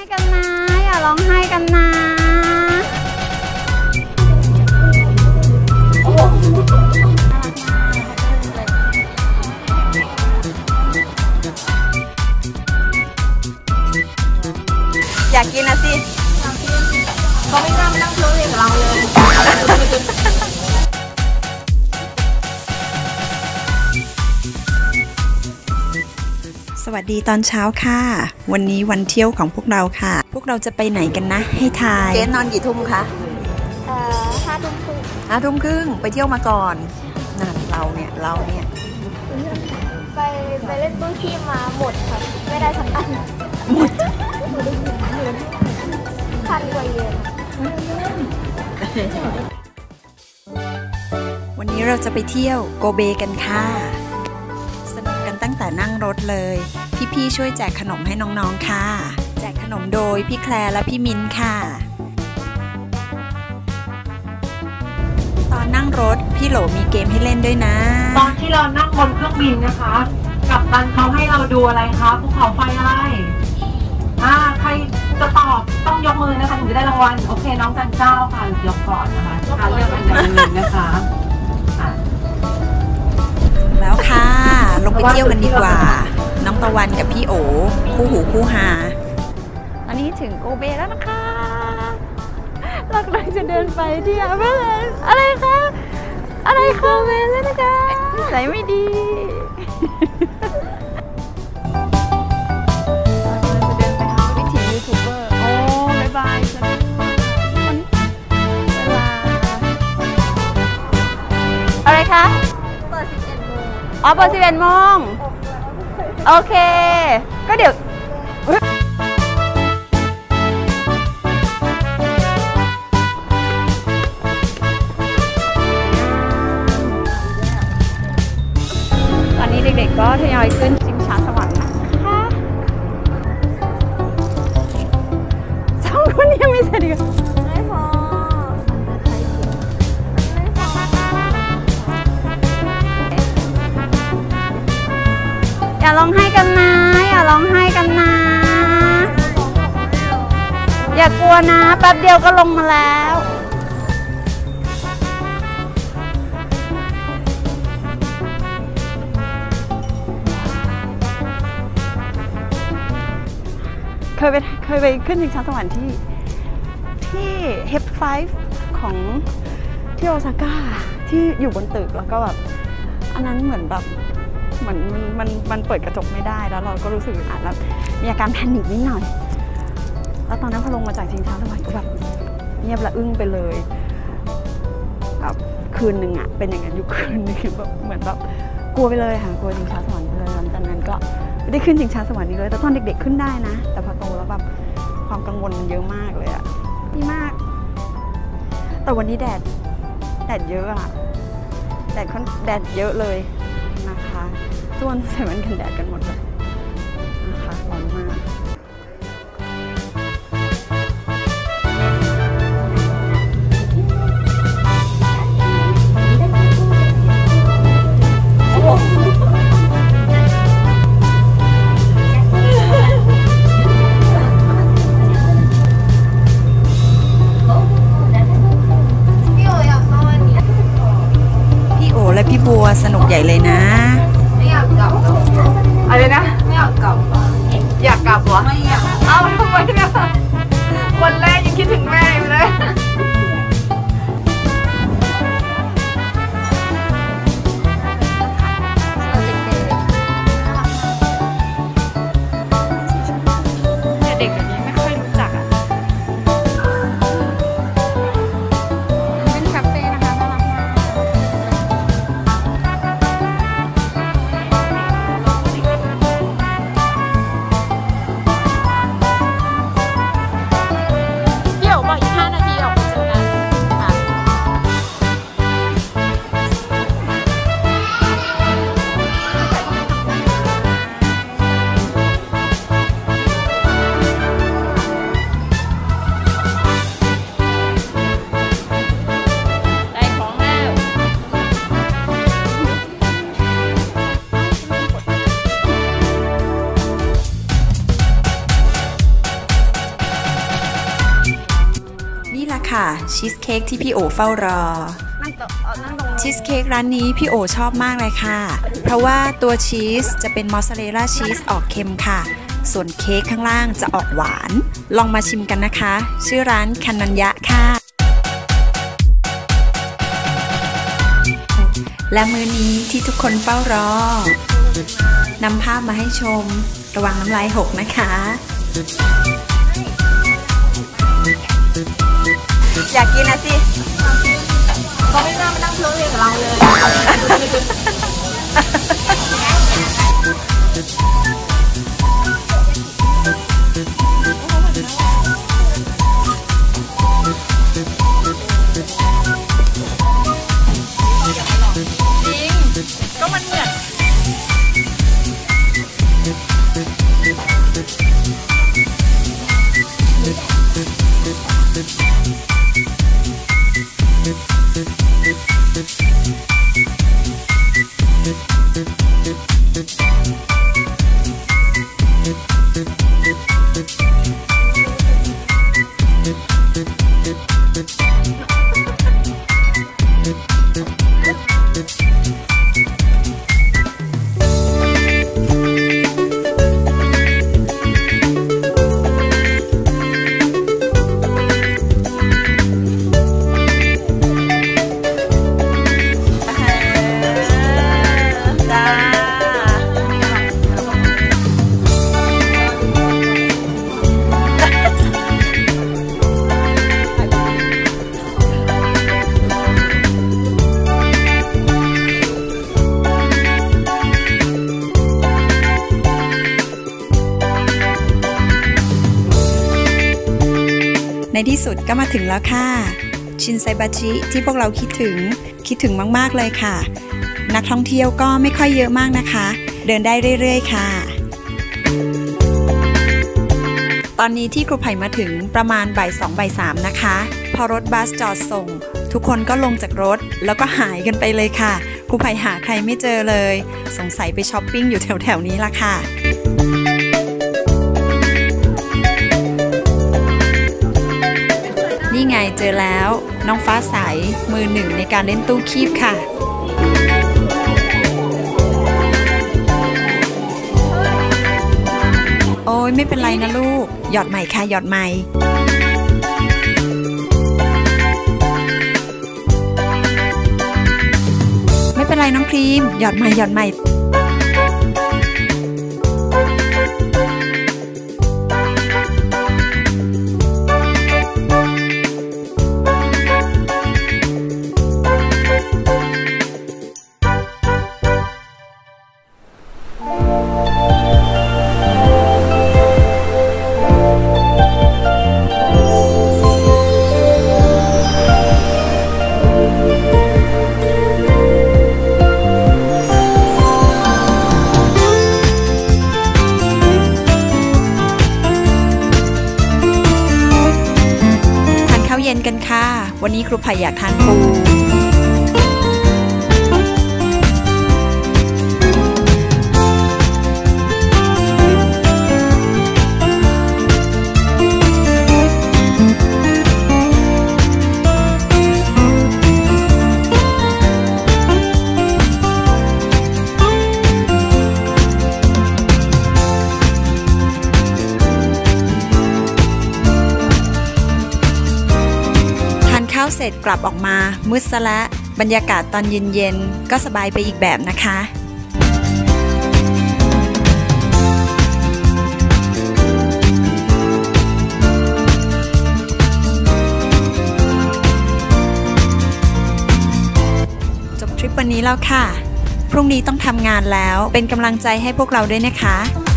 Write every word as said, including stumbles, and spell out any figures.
กันนะอย่าร้องไห้กันนะอยากกินนะสิเขาไม่กล้ามานั่งเที่ยวเล่นกับเราเลยสวัสดีตอนเช้าค่ะวันนี้วันเที่ยวของพวกเราค่ะพวกเราจะไปไหนกันนะให้ทายเจ๊นอนกี่ทุ่มคะเอ่อห้าทุ่มครึ่งห้าทุ่มครึ่งไปเที่ยวมาก่อนนั่นเราเนี่ยเราเนี่ยไปไปเล่นตู้ขี้มาหมดค่ะไม่ได้สักอันหมดพันกว่าเยนวันนี้เราจะไปเที่ยวโกเบกันค่ะสนุกกันตั้งแต่นั่งรถเลยพี่ๆช่วยแจกขนมให้น้องๆค่ะแจกขนมโดยพี่แคลและพี่มิ้นค่ะตอนนั่งรถพี่โหลมีเกมให้เล่นด้วยนะตอนที่เรานั่งบนเครื่องบินนะคะกัปตันเขาให้เราดูอะไรคะภูเขาไฟอะไรอ่าใครจะตอบต้องยกมือนะคะถึงจะได้รางวัลโอเคน้องจันเจ้าค่ะยกก่อนนะคะการเลือกอันดับหนึ่งนะคะแล้วค่ะลงไปเที่ยวกันดีกว่าน้องตะวันกับพี่โอคู่หูคู่หาตอนนี้ถึงโกเบแล้วนะคะเรากำลังจะเดินไปที่อาเบนอะไรคะอะไรคะเบนแล้วนะคะใส่ไม่ดีอะไรคะเปิดสิบเอ็ดโมงอ๋อเปิดสิบเอ็ดโมงโอเคก็เดี๋ยวตอนนี้เด็กๆก็ทยอยขึ้นชิงช้าสวรรค์นะคะสองคนยังไม่เสร็จเลยไม่พออย่าร้องไห้กันนะอย่าร้องไห้กันนะอย่ากลัวนะแป๊บเดียวก็ลงมาแล้วเคยไปเคยไปขึ้นชิงช้าสวรรค์ที่ที่เฮปไฟฟ์ของที่โอซาก้าที่อยู่บนตึกแล้วก็แบบอันนั้นเหมือนแบบเหมือนมันมันมันเปิดกระจกไม่ได้แล้วเราก็รู้สึกอึดอัดแล้วมีอาการแพนิคนิดหน่อยแล้วตอนนั้นพอลงมาจากชิงช้าสวรรค์ก็แบบเงียบละอึ้งไปเลยแบบคืนหนึ่งอะเป็นอย่างนั้นอยู่คืนนึงแบบเหมือนแบบกลัวไปเลยค่ะกลัวชิงช้าสวรรค์ไปเลยหลังจากนั้นก็ไม่ได้ขึ้นชิงช้าสวรรค์นี้เลยแต่ตอนเด็กๆขึ้นได้นะแต่พอโตแล้วแบบความกังวลมันเยอะมากเลยอะดีมากแต่วันนี้แดดแดดเยอะอะแดดค่อนแดดเยอะเลยนะคะทุกคนใส่แว่นกันแดดกันหมดเลยนะคะร้อนมากและพี่บัวสนุกใหญ่เลยนะไม่อยากกลับอะไรนะไม่อยากกลับอยากกลับวะไม่อยากเอาทำไมเนี่ยวันแรกยังคิดถึงแม่อยู่เลยเด็กแบบนี้ไม่ค่อยรู้จักอ่ะเป็นคาเฟ่นะคะน่ารักมากค่ะชีสเค้กที่พี่โอเฝ้ารอนั่งตรงนั่งตรงชีสเค้กร้านนี้พี่โอชอบมากเลยค่ะเพราะว่าตัวชีสจะเป็นมอสซาเรลล่าชีสออกเค็มค่ะส่วนเค้กข้างล่างจะออกหวานลองมาชิมกันนะคะชื่อร้านคันนัญญะค่ะและมื้อนี้ที่ทุกคนเฝ้ารอนำภาพมาให้ชมระวังน้ำลายหกนะคะอยากกินนะสิเขาไม่น่ามานั่งเพื่อนกับเราเลยก็มันเหมือนในที่สุดก็มาถึงแล้วค่ะชินไซบาชิที่พวกเราคิดถึงคิดถึงมากๆเลยค่ะนักท่องเที่ยวก็ไม่ค่อยเยอะมากนะคะเดินได้เรื่อยๆค่ะตอนนี้ที่ครูไผ่มาถึงประมาณบ่ายสองบ่ายสามนะคะพอรถบัสจอดส่งทุกคนก็ลงจากรถแล้วก็หายกันไปเลยค่ะครูไผ่หาใครไม่เจอเลยสงสัยไปช้อปปิ้งอยู่แถวๆนี้ละค่ะนี่ไงเจอแล้วน้องฟ้าใสมือหนึ่งในการเล่นตู้คีบค่ะโอ้ยไม่เป็นไรนะลูกหยอดใหม่ค่ะหยอดใหม่ไม่เป็นไรน้องครีมหยอดใหม่หยอดใหม่เย็นกันค่ะวันนี้ครูไผ่อยากทานปูข้าวเสร็จกลับออกมามืดซะแล้วบรรยากาศตอนเย็นๆก็สบายไปอีกแบบนะคะจบทริปวันนี้แล้วค่ะพรุ่งนี้ต้องทำงานแล้วเป็นกำลังใจให้พวกเราด้วยนะคะ